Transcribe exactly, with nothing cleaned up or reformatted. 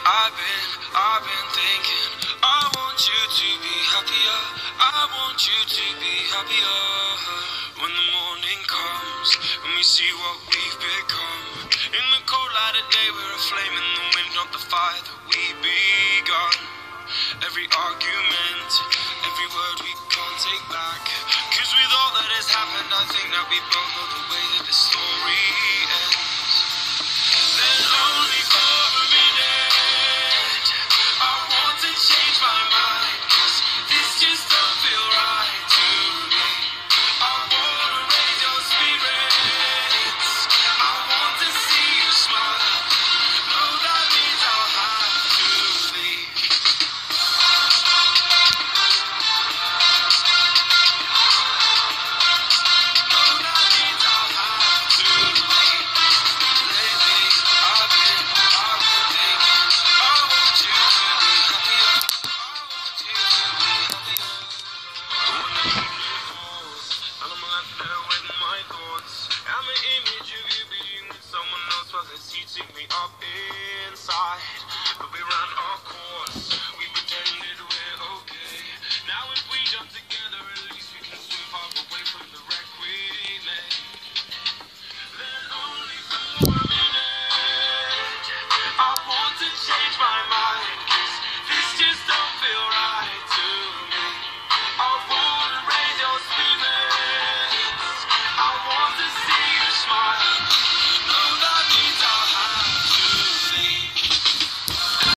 I've been, I've been thinking, I want you to be happier, I want you to be happier. When the morning comes, and we see what we've become. In the cold light of day, we're a flame in the wind, not the fire that we begun. Every argument, every word we can't take back. Cause with all that has happened, I think that we both know the way that the story ends. There's only for a minute, I want to change my mind, cause this just don't feel right to me. I wanna raise your spirits, I want to see you smile. No, that means I'll have to leave. No, that means I'll have to leave. Lately, I've been, I've been thinking, I want you to be happier, I want you to be happier. But when the evening falls, and I'm left there with my thoughts, and the image of you being with someone else, well, it's eating me up inside. But we ran